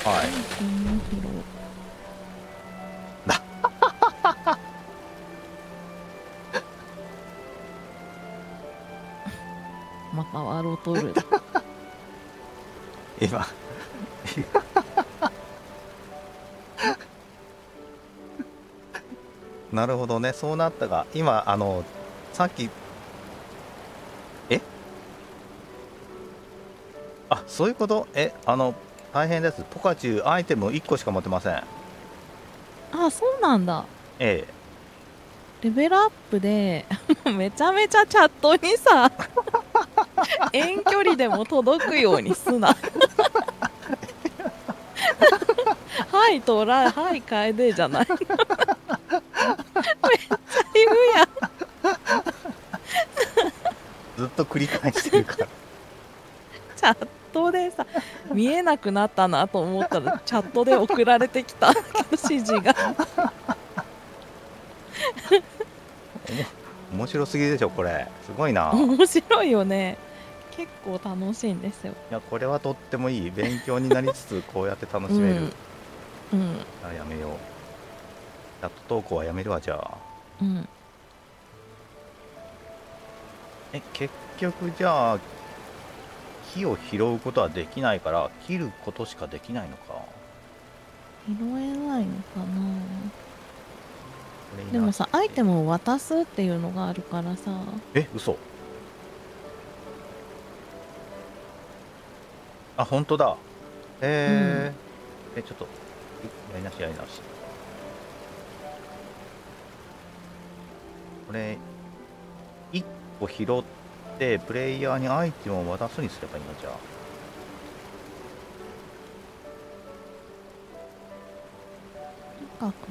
はい。 また笑うとる。 今なるほどね、そうなったが、今さっきそういうこと。大変です。ポカチュウアイテム1個しか持ってません。 あ、そうなんだ。 えレベルアップでめちゃめちゃチャットにさ遠距離でも届くようにすなはいトライはい楓じゃないめっちゃ言うやん。 ずっと繰り返してるからチャットでさ見えなくなったなと思ったらチャットで送られてきた指示が面白すぎでしょこれ。すごいな。 面白いよね。結構楽しいんですよ。 いや、これはとってもいい勉強になりつつこうやって楽しめる。 うん、 やめよう。チャット投稿はやめるわ。じゃあ結局じゃあ木を拾うことはできないから切ることしかできないのか。 拾えないのかな。でもさ、アイテムを渡すっていうのがあるからさ。 嘘。あ、本当だ。ちょっとやり直し。これ1個拾ってプレイヤーにアイテムを渡すにすればいいの。じゃあとにかく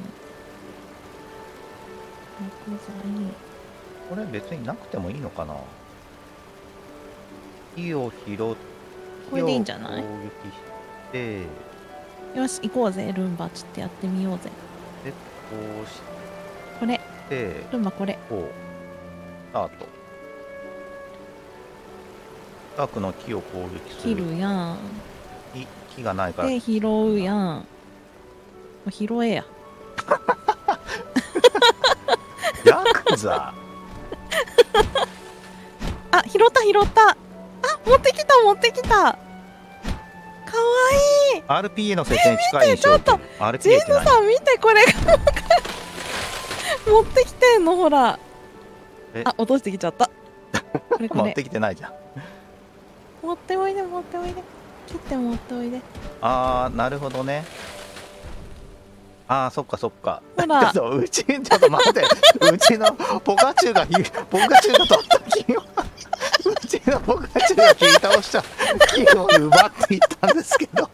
木材。 これ別になくてもいいのかな。木を拾ってこれでいいんじゃない。 攻撃してよし行こうぜルンバ。ちょっとやってみようぜ。 でこうしてこれルンバこれこうスタート。近くの木を攻撃する。 切るやん。 木がないからで拾うやん。拾えやヤクザあ、拾ったあ、持ってきたかわいい。 RPA の設定に近い印象。 ちょっと RPA ジェイズさん見てこれ持ってきてんのほら。あ、落としてきちゃったこれ持ってきてないじゃん。 持っておいで切って持っておいで。 あー、なるほどね。あー、そっかほらちょっと待ってうちのポカチュウが取った木をうちのポカチュウが引い倒した木を奪っていったんですけど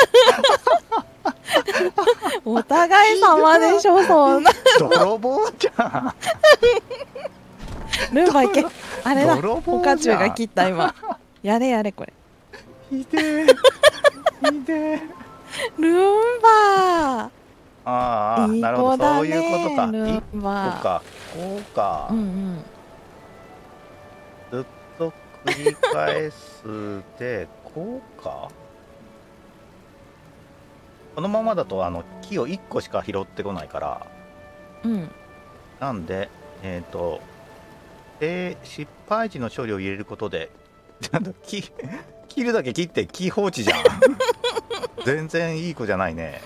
お互い様でしょそんな泥棒じゃん。 ルンバいけ。あれだポカチュウが切った今。やれこれ。 ひでえルンバああ、なるほど、そういうことか。 ルンバこうか。ずっと繰り返すで、こうか。このままだと木を1個しか拾ってこないから。なんで失敗時の処理を入れることでちゃんと切るだけ切って木放置じゃん全然いい子じゃないね。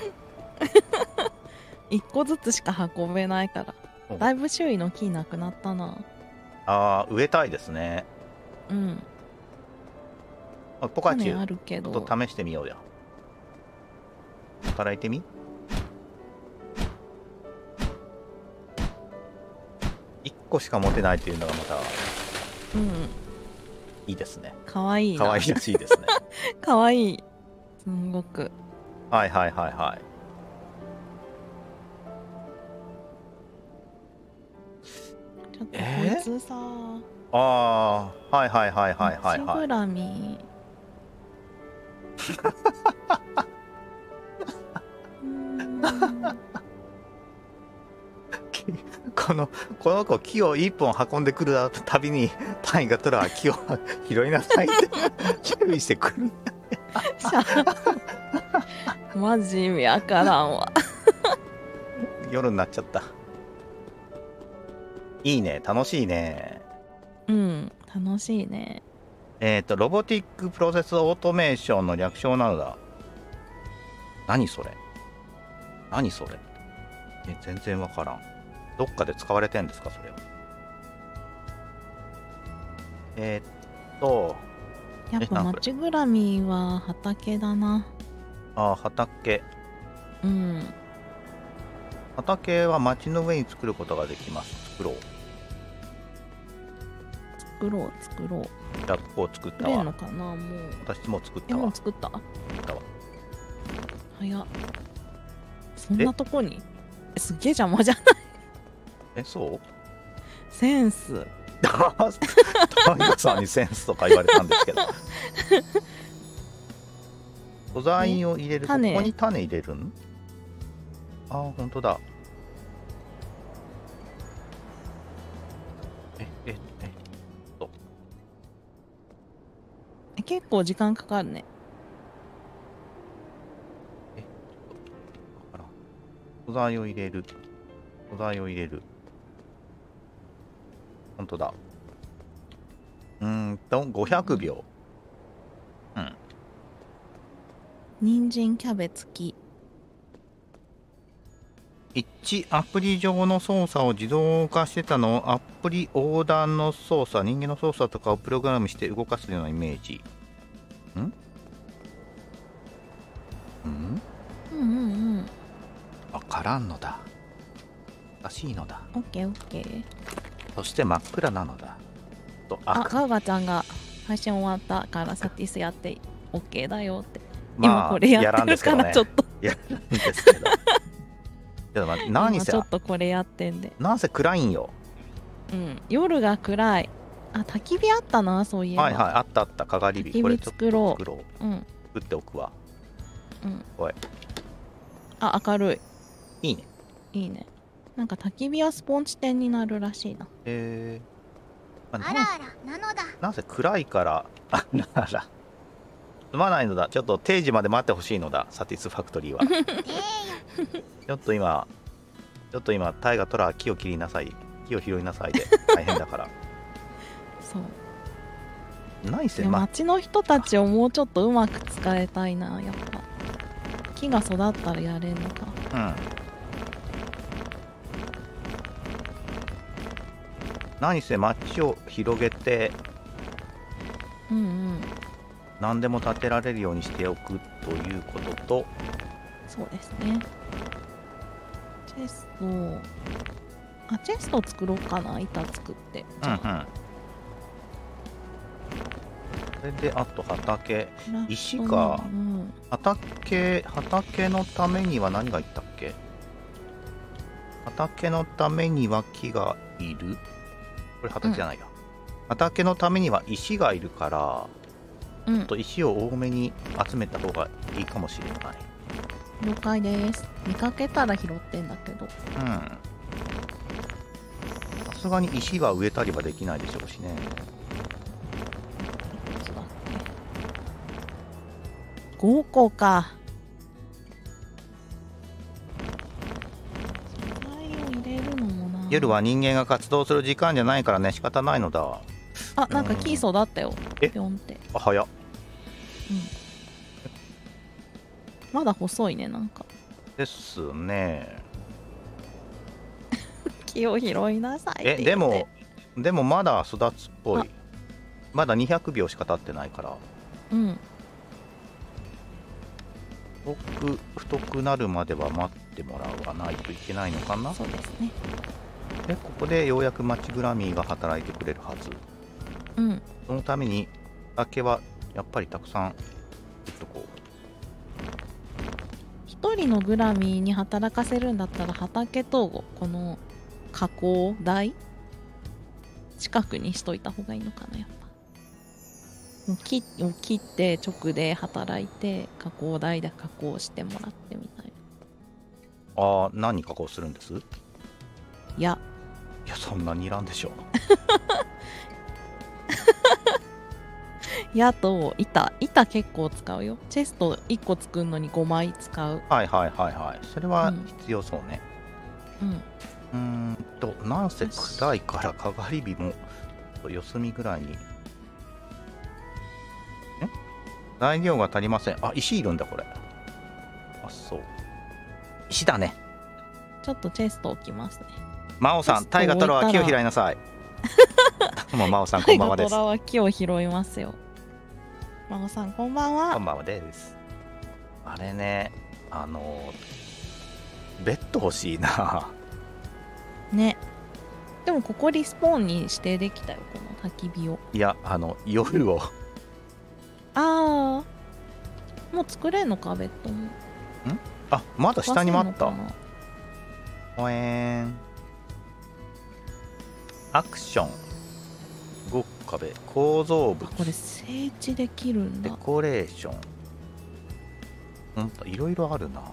1個ずつしか運べないからだいぶ周囲の木なくなったな。 あー、植えたいですね。ポカチュウちょっと試してみようよ。働いてみ。1個しか持てないっていうのがまたいいですね。 かわいいらしいですねかわいいすんごく。 はいちょっとこいつさはいグラミこの子木を1本運んでくるたびにパイがトラは木を拾いなさいって注意してくるマジ意味わからんわ。 夜になっちゃった。いいね、楽しいね。 うん、楽しいね。 ロボティックプロセスオートメーションの略称なのだ。何それ何それ。全然わからん。どっかで使われてんですか、それは。 やっぱ町ぐらみは畑だな。 ああ、畑。 うん。 畑は町の上に作ることができます。作ろう。 作ろう。 じゃあ、ここを作ったわ。 作れんのかな、もう。 私も作ったわ。 もう作った作ったわ。 早っ。そんなとこにすっげえ邪魔じゃない？ そうセンス。 タイガさんにセンスとか言われたんですけど。素材を入れる。ここに種入れるん？ああ、ほんとだ。 結構時間かかるね。 素材を入れる。ほんとだ。500秒。うん。 人参キャベツ木。 1、アプリ上の操作を自動化してたのをアプリ横断の操作、人間の操作とかをプログラムして動かすようなイメージ。わからんのだ。おかしいのだ。 オッケー。 そして真っ暗なのだ。 ガウガちゃんが配信終わったからサティスやって OK だよって。今これやってるからちょっと。 やるんですけど。何せちょっとこれやってんで。 なんせ暗いんよ。 うん、夜が暗い。あ、焚き火あったな、そういえば。 はいはい、あったかがり火。 これ作ろう。 うん。作っておくわ。 うん。 おい。 あ、明るい。 いいね。 いいね。なんか焚き火はスポンジ点になるらしいな。 あらあら、なのだ。 なぜ暗いから、あらあら。すまないのだ。ちょっと定時まで待ってほしいのだ、サティスファクトリーは。ちょっと今、タイガトラ木を切りなさい。木を拾いなさいで。大変だから。 そう。 何せ、 町の人たちをもうちょっとうまく使いたいな、やっぱ。木が育ったらやれんのか。 うん。何せ町を広げて、何でも建てられるようにしておくということと、 そうですね。チェスト作ろうかな、板作って。 それであと畑、石か、畑のためには何がいったっけ？畑のためには木がいる？これ畑じゃないや。畑のためには石がいるから、ちょっと石を多めに集めた方がいいかもしれない。 了解です。見かけたら拾ってんだけど。 さすがに石は植えたりはできないでしょうしね。 5個か。 夜は人間が活動する時間じゃないからね、仕方ないのだ。 あ、なんか木育ったよ。ぴょんって。 あ、早っ。 まだ細いね、なんか。 ですね。 木を拾いなさいってでもまだ育つっぽい。まだ200秒しか経ってないから。太くなるまでは待ってもらわないといけないのかな。 そうですね。 でここでようやくマッチグラミーが働いてくれるはず。そのために竹はやっぱりたくさん作っとこう。 一人のグラミーに働かせるんだったら畑とこの加工台近くにしといた方がいいのかな。やっぱもう木を切って直で働いて加工台で加工してもらってみたいな。何加工するんです？ いやそんなにいらんでしょ矢と板結構使うよ。チェスト1個作るのに5枚使う。 はいはいはいはい。それは必要そうね。なんせ暗いからかがり火も四隅ぐらいに。材料が足りません。あ、石いるんだこれ。あ、そう。石だね。 ちょっとチェスト置きますね。 真央さん、大河トラは木を拾いなさい。もう真央さんこんばんはです。 大河トラは木を拾いますよ。真央さんこんばんは。 こんばんはです。あれね、ベッド欲しいな。 ね。でもここリスポーンに指定できたよ、この焚き火を。 いや、夜を。 ああ、もう作れんのか、ベッドも。 あ、まだ下にもあった。アクション、動く壁、構造物。 これ整地できるんだ。 デコレーション。いろいろあるな。 こ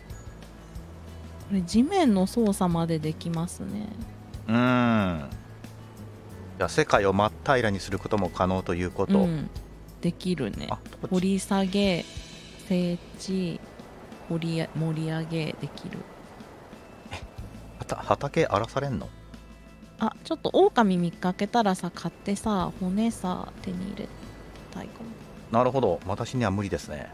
れ地面の操作までできますね。 じゃあ世界を真っ平らにすることも可能ということ。 できるね。掘り下げ、整地、盛り上げできる。 畑荒らされんの？ あ、ちょっと狼見かけたらさ、買ってさ、骨さ手に入れたいかも。 なるほど、私には無理ですね。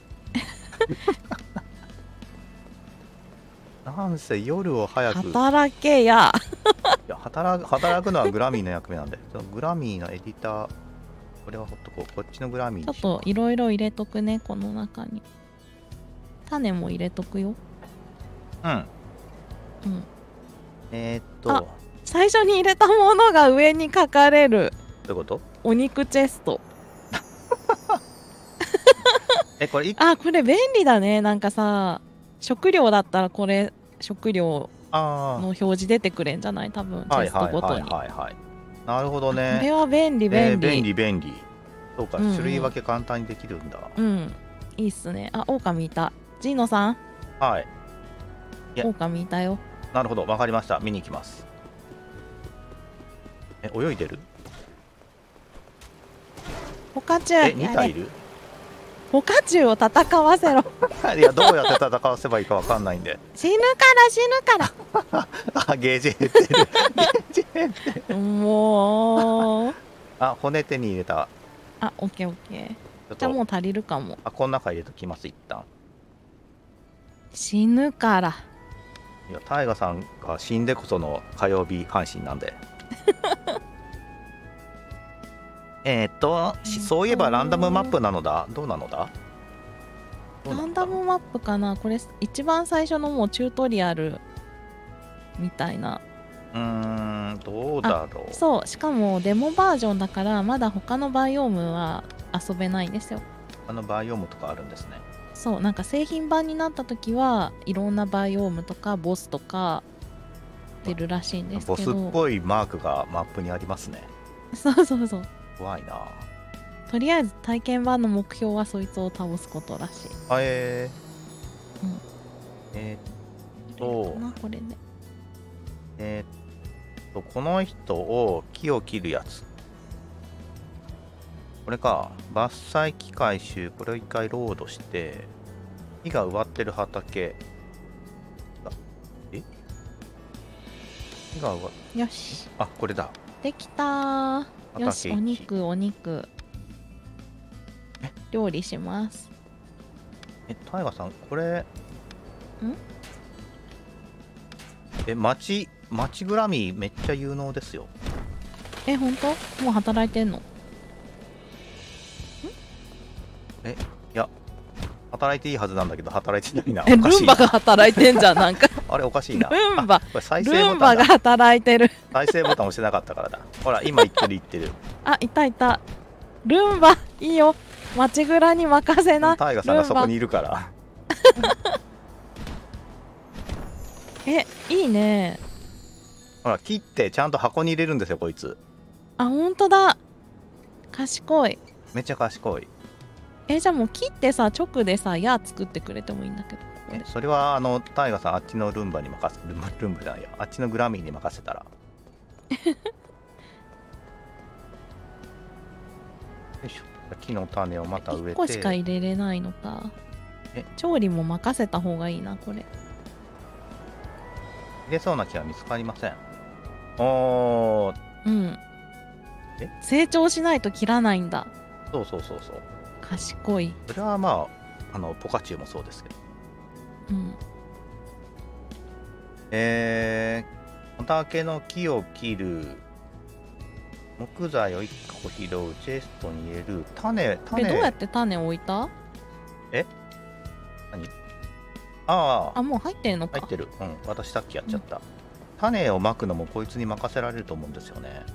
なんせ夜を早く働けや。 いや働くのはグラミーの役目なんで、グラミーのエディター、これはほっとこう。こっちのグラミーにちょっといろいろ入れとくね、この中に。種も入れとくよ。最初に入れたものが上に書かれる。 どういうこと？ お肉チェスト。 これこれ便利だね。なんかさ、食料だったらこれ食料の表示出てくれんじゃない？多分チェストごとに。 なるほどね。 これは便利。 便利。そうか、種類分け簡単にできるんだ。 いいっすね。あ、狼いた。ジーノさん。 はい。 狼いたよ。 なるほど、わかりました。見に行きます。泳いでる？ ポカチュウ。 2体いる？ ポカチュウを戦わせろ。 いや、どうやって戦わせばいいかわかんないんで。 死ぬから。 あ、ゲージ減ってる。 もう。 あ、骨手に入れた。 あ、オッケー。じゃあもう足りるかも。 この中入れときます、一旦。 死ぬから。 いや、タイガさんが死んでこその火曜日配信なんで。そういえばランダムマップなのだ。どうなのだ？ ランダムマップかな。これ一番最初のもうチュートリアルみたいな。 どうだろう。 そう、しかもデモバージョンだからまだ他のバイオームは遊べないんですよ。 他のバイオームとかあるんですね。 そう、なんか製品版になった時はいろんなバイオームとかボスとか出るらしいんですけど。 ボスっぽいマークがマップにありますね。 そう。 怖いな。 とりあえず体験版の目標はそいつを倒すことらしい。 これね。 この人を木を切るやつ。これか。伐採機械集。これを一回ロードして、木が植わってる畑。木が植わっよし。 あ、これだ。 できたー。よし、お肉。料理します。 タイガさん、これ。町グラミーめっちゃ有能ですよ。 本当？もう働いてんの？ いや、働いていいはずなんだけど働いてないな。 ルンバが働いてんじゃん。なんかあれおかしいな。 ルンバが働いてる。 再生ボタン押してなかったからだ。ほら、今言ってる。 あ、いた。ルンバいいよ。町グラに任せな。 タイガさんがそこにいるから。 いいね。 ほら、切ってちゃんと箱に入れるんですよ、こいつ。 あ、ほんとだ。賢い。 めっちゃ賢い。 じゃあもう切ってさ、直でさ、矢作ってくれてもいいんだけど。 それはタイガさんあっちのルンバに任せルンバじゃないや、あっちのグラミーに任せたら。 いしょ。木の種をまた植えて。 1個しか入れれないのか。調理も任せた方がいいな、これ。 入れそうな木は見つかりません。おー。 うん。成長しないと切らないんだ。 そうそうそうそう。 賢い。 それはまあ、ポカチュウもそうですけど。 うん。 畑の木を切る。木材を1個拾う。チェストに入れる。種。 どうやって種置いた？ 何？あ、 もう入ってるのか。 入ってる。うん。私さっきやっちゃった。種をまくのもこいつに任せられると思うんですよね。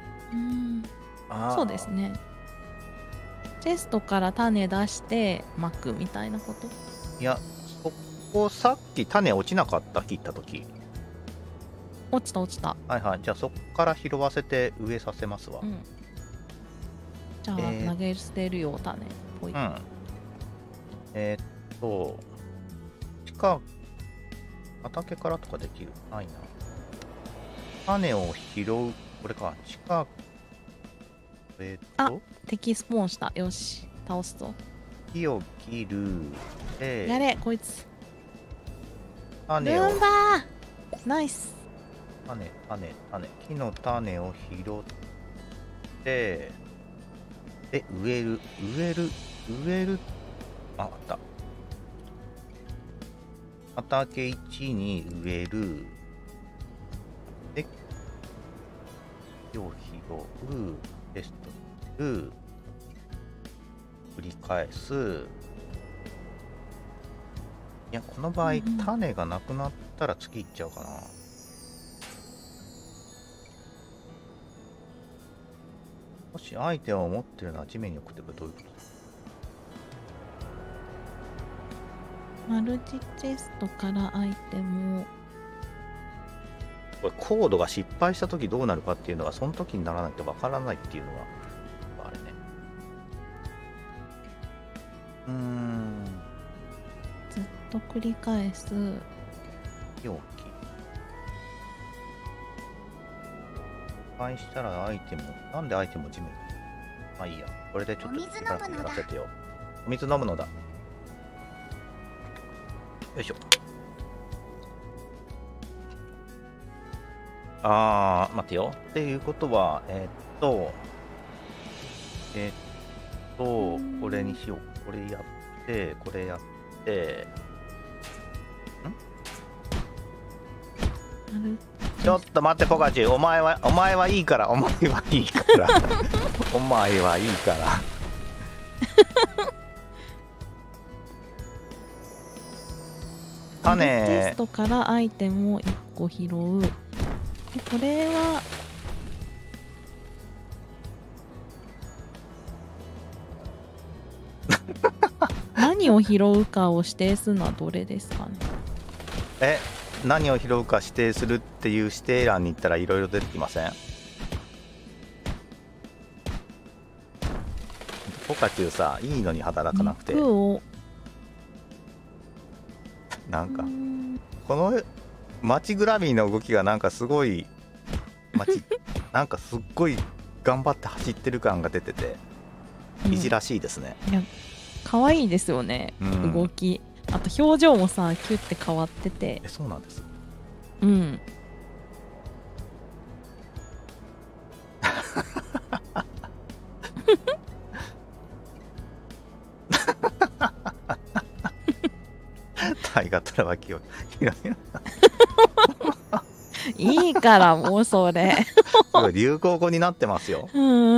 そうですね。チェストから種出してまくみたいなこと？ いや、そこさっき種落ちなかった？切った時。 落ちた。 はいはい。じゃあそこから拾わせて植えさせますわ。 じゃあ、投げ捨てるよ、種。ぽい。 畑からとかできる？ないな。種を拾う。これか。 敵スポーンした。よし。倒すぞ。 木を切る。 やれ、こいつ。 種を。 ルンバーナイス。 種。木の種を拾って、で、植える。あった。畑1に植える。で、木を拾う。テストする。繰り返す。いや、この場合、種がなくなったら次行っちゃうかな。もしアイテムを持ってるのは地面に置くってどういうこと？ マルチチェストからアイテムを。 これコードが失敗した時どうなるかっていうのがその時にならないとわからないっていうのがあれね。 ずっと繰り返す。 容器。失敗したらアイテム。なんでアイテムを地面に？まあいいや。これでちょっとやらせてよ。お水飲むのだ。よいしょ。待てよ。っていうことは、これにしよう。これやって、これやって、ちょっと待って、ポカチュウ。お前はいいから。お前はいいから。種。 テストからアイテムを1個拾う。これは何を拾うかを指定するのはどれですかね？ 何を拾うか指定するっていう指定欄に行ったらいろいろ出てきません？ポカチュウさ、いいのに働かなくて。なんかこの街グラミーの動きがなんかすごいなんかすっごい頑張って走ってる感が出てていじらしいですね。 いや可愛いですよね、動き。あと表情もさキュッて変わってて。 そうなんです。大河トラは気をいいからもうそれ流行語になってますよ。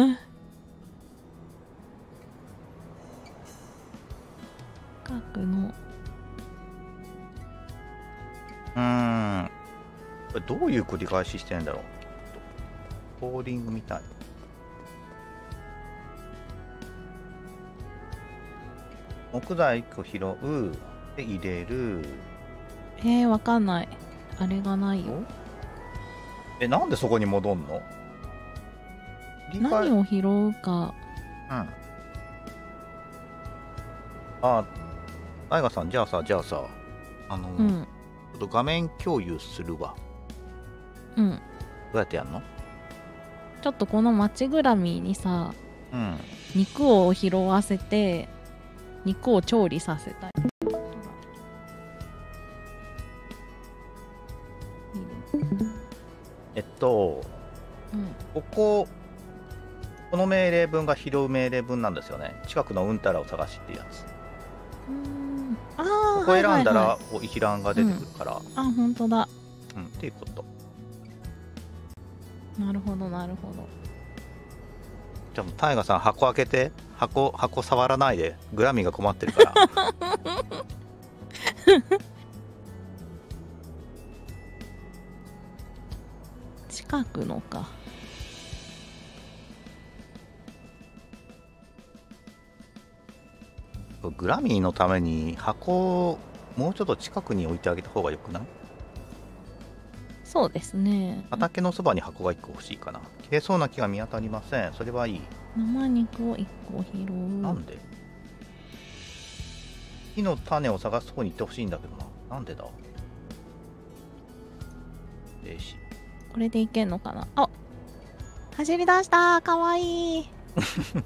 核のこれどういう繰り返ししてんだろう。コーディングみたい。木材1個拾うで入れる。 わかんない。あれがないよ。 なんでそこに戻んの？ 何を拾うか。 アイガさん、じゃあさちょっと画面共有するわ。どうやってやんの？ ちょっとこの街グラミーにさ、 うん。 肉を拾わせて肉を調理させたい。うん、 この命令文が拾う命令文なんですよね。近くのうんたらを探しっていうやつ。 ああ、 ここ選んだら、 はいはいはい、 一覧が出てくるから。 あ、本当だ。 っていうこと。 なるほどなるほど。 じゃあもうタイガさん箱開けて、箱触らないで、グラミーが困ってるから近くのか。 グラミーのために箱をもうちょっと近くに置いてあげた方がよくない？ そうですね。 畑のそばに箱が1個欲しいかな。切れそうな木が見当たりません。それはいい。 生肉を1個拾う。 なんで？木の種を探す方に行ってほしいんだけどな。なんでだ？ これでいけんのかな。あ、走り出した。かわいいあ、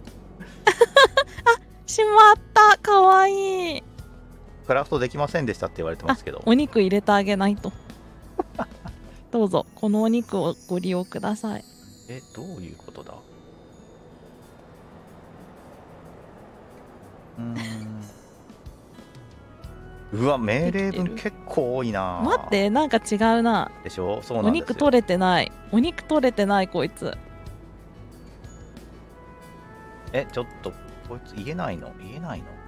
しまった。かわいい。 クラフトできませんでしたって言われてますけど。 お肉入れてあげないとどうぞこのお肉をご利用ください。 どういうことだ？うわ、命令文結構多いな。 待って、なんか違うな。 でしょ？そうなんですよ。 お肉取れてない。お肉取れてない、こいつ。 ちょっと、こいつ言えないの？言えないの？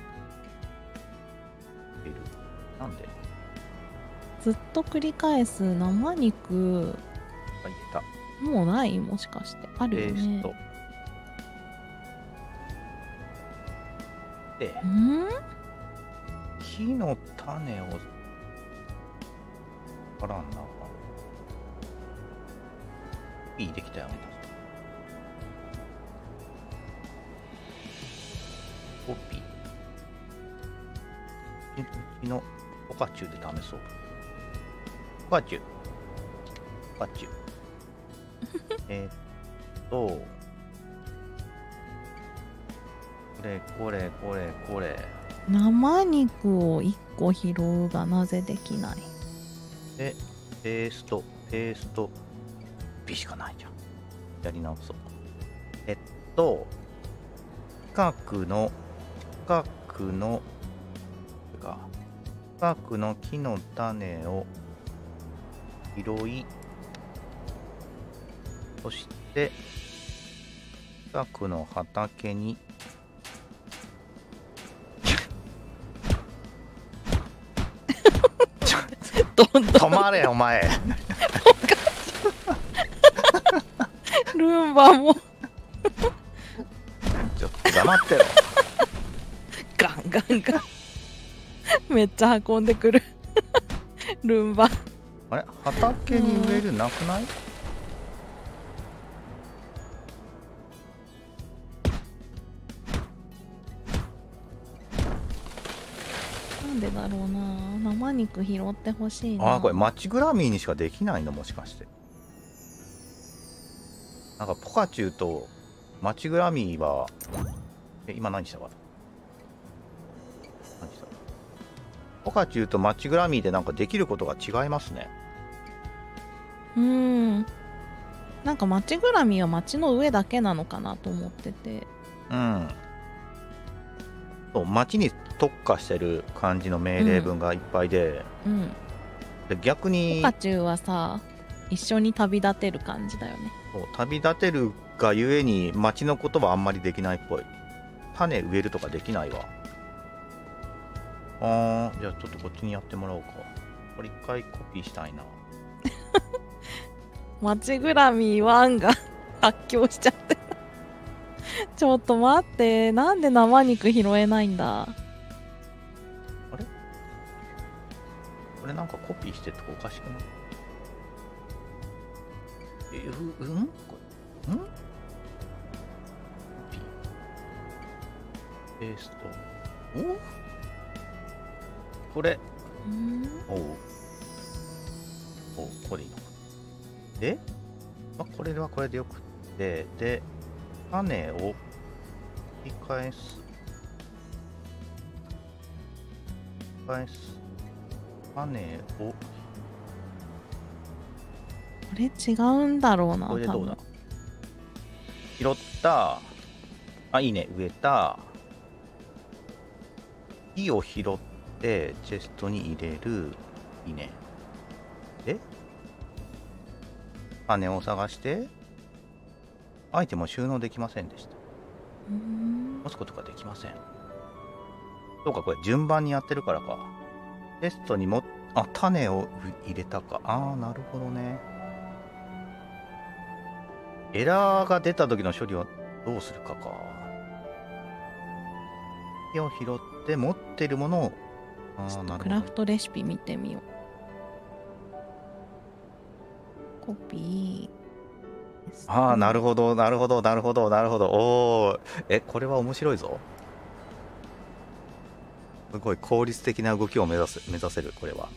なんで？ ずっと繰り返す生肉。 あ、言えた。 もうない？もしかして。あるよね。 木の種をからんな。いいできたよね。コピー。うちのポカチュウで試そう。ポカチュウ。ポカチュウ。これ。 生肉を1個拾うがなぜできない？ で、ペースト、P しかないじゃん。やり直そう。近くの木の種を拾い、そして近くの畑に止まれお前ルンバもちょっと黙ってろガンめっちゃ運んでくるルンバ。 あれ、畑に植えるなくない？ なんでだろうな。生肉拾ってほしいな。 これマチグラミーにしかできないの？もしかしてなんかポカチュウとマチグラミーは今何したか？ポカチュウとマチグラミーでなんかできることが違いますね。 なんかマチグラミーは町の上だけなのかなと思ってて。 そう町に特化してる感じの命令文がいっぱいで、で逆にポカチュウはさ一緒に旅立てる感じだよね。 そう旅立てるがゆえに町のことはあんまりできないっぽい。種植えるとかできないわ。じゃあちょっとこっちにやってもらおうか。これ一回コピーしたいな。 マチグラミー1が発狂しちゃってちょっと待って、なんで生肉拾えないんだ。 あれこれなんかコピーしてっておかしくない？これコピーペースト。これこれいいのか。で、これはこれでよくって、で種を繰り返す種をこれ違うんだろうな。 これでどうだ。 多分拾った。あ、いいね。植えた。木を拾ってチェストに入れる。いいね。で種を探してアイテムを収納できませんでした。持つことができません。そうか、これ順番にやってるからか。テストにも種を入れたか。なるほどね。エラーが出た時の処理はどうするかか。木を拾って持ってるものをなるほど。 クラフトレシピ見てみよう。コピー。 なるほど。おー、これは面白いぞ。すごい効率的な動きを目指せる、これは。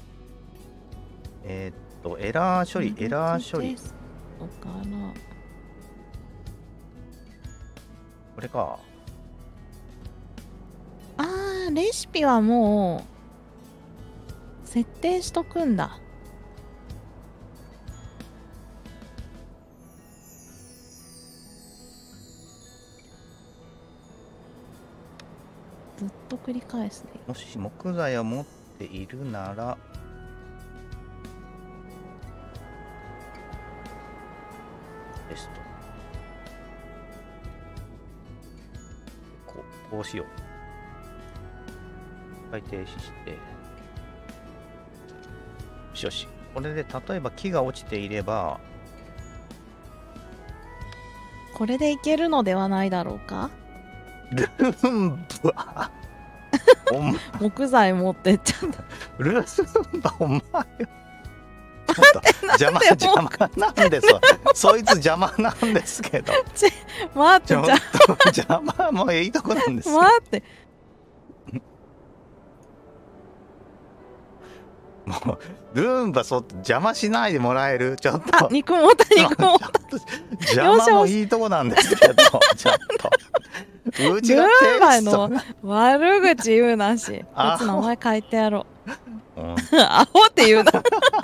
エラー処理。これか。 レシピはもう設定しとくんだ。ずっと繰り返すね。 もし木材を持っているならテストこうしよう。一回停止してよし。これで例えば木が落ちていればこれでいけるのではないだろうか。 ルンバ木材持ってっちゃった。 ルンバお前邪魔なんですわ。そいつ邪魔なんですけど。 待って、 邪魔もういいとこなんですよ。 待って。 もうルンバ邪魔しないでもらえる。ちょっと肉もた邪魔もいいとこなんですけど、ちょっとうちがルンバの悪口言うなし。こいつ名前書いてやろう。アホって言うな。 だ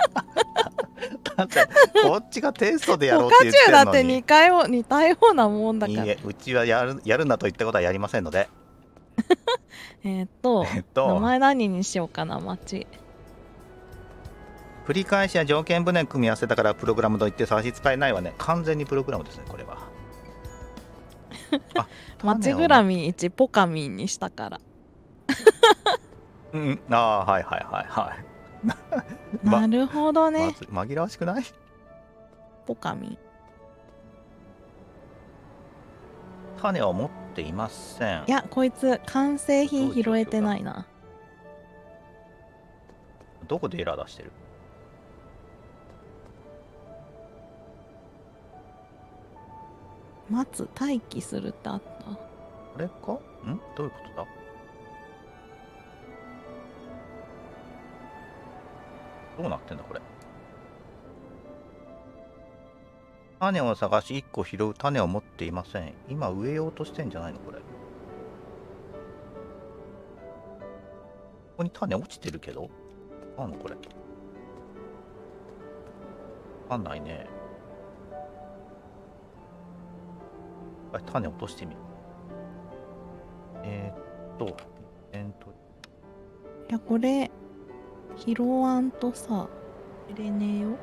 ってこっちがテストでやろうって言ってるのに。 ポカチュウだって似たようなもんだから。 いいえ、うちはやるなと言ったことはやりませんので。 名前何にしようかな。町繰り返しや条件分で組み合わせだからプログラムといって差し支えないわね。完全にプログラムですね、これは。 町ぐらみ1ポカミンにしたから。 はいなるほどね。 紛らわしくない？ ポカミン。 種を持っていません。 いや、こいつ完成品拾えてないな。 どこでエラー出してる？ 待機するってあった？ これか？どういうことだ？どうなってんだこれ。種を探し1個拾う。種を持っていません。今植えようとしてんじゃないのこれ。ここに種落ちてるけどあんのこれ。わかんないね。種落としてみる。 いや、これ拾わんとさ入れねえよ。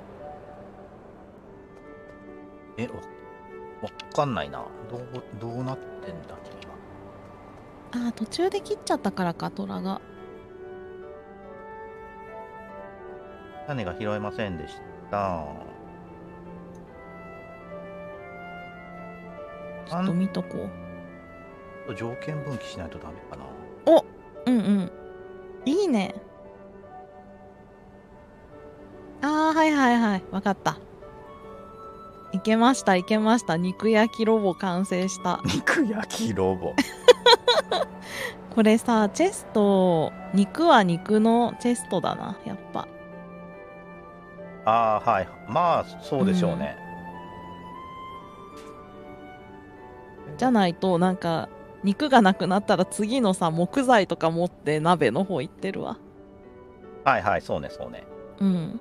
わかんないな。どうなってんだ君は。 途中で切っちゃったからか。トラが種が拾えませんでした。 ちょっと見とこう。条件分岐しないとダメかな。 いいね。はいわかった。いけました肉焼きロボ完成した。 肉焼きロボこれさ、チェスト、肉は肉のチェストだな、やっぱ。 はい。まあそうでしょうね。 じゃないとなんか肉がなくなったら次のさ木材とか持って鍋の方行ってるわ。 はいはい、そうねそうね。 うんうん。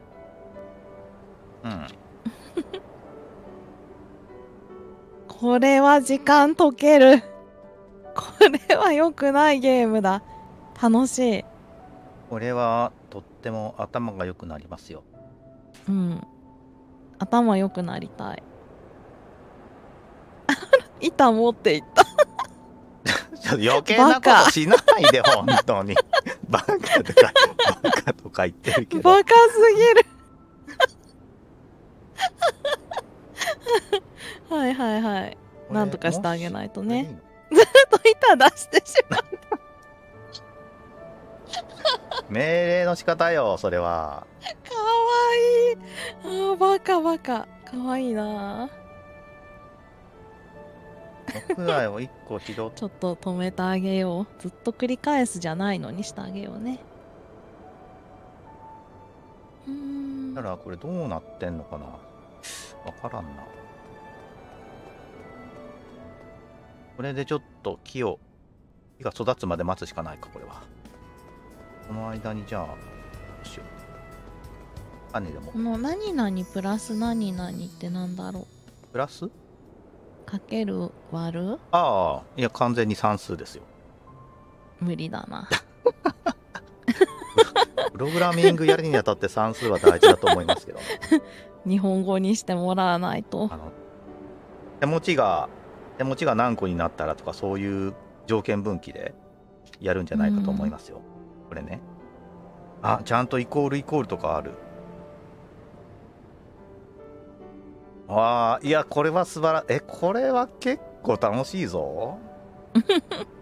これは時間解ける。これは良くないゲームだ。楽しい。 これはとっても頭が良くなりますよ。 うん。頭良くなりたい。板持っていった。 ちょっと余計なことしないで、本当に。バカとか言ってるけど。 バカすぎる。はいはいはい。なんとかしてあげないとね。ずっと板出してしまう。 命令の仕方よ、それは。 かわいい。あーバカバカ。かわいいな。 木材を1個拾っちょっと止めてあげよう。ずっと繰り返すじゃないのにしてあげようね。 たらこれどうなってんのかな、わからんな。これでちょっと木が育つまで待つしかないか、これは。この間にじゃあどうしよう。種でもこの何々プラス何々ってなんだろう。 プラスかける割る。 ああ、いや完全に算数ですよ。 無理だな。 プログラミングやるにあたって算数は大事だと思いますけど、ね、 日本語にしてもらわないと。 手持ちが何個になったらとか、そういう条件分岐でやるんじゃないかと思いますよ。これね。あ、ちゃんとイコールイコールとかある。ああ、いやこれは素晴らこれは結構楽しいぞ。